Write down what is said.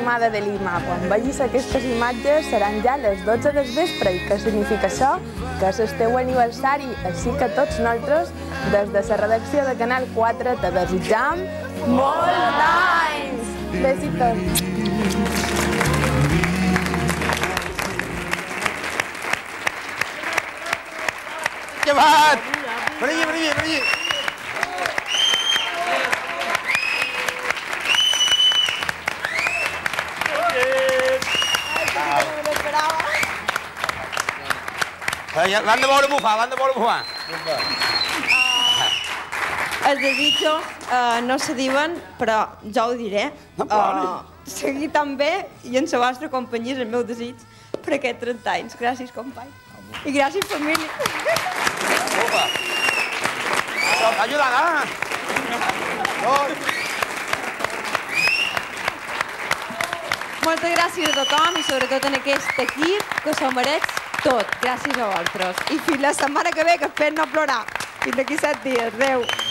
Torquemada de Lima. Quan vegis aquestes imatges seran ja les 12 del vespre. I què significa això? Que és el teu aniversari. Així que tots nosaltres, des de la redacció de Canal 4, te desitjam molts anys! Besitos! Llevat! Per allí, per allí, per allí! L'han de veure bufar, l'han de veure bufar. Els desitjo no se diuen, però jo ho diré. Seguir tan bé i en la vostra companyia és el meu desig per aquests 30 anys. Gràcies, company. I gràcies, família. Opa! Ajuda, eh? Moltes gràcies a tothom i sobretot en aquest equip que s'ho mereix tot. Gràcies a vosaltres. I fins la setmana que ve, que espero no plorar. Fins d'aquí 7 dies. Adéu.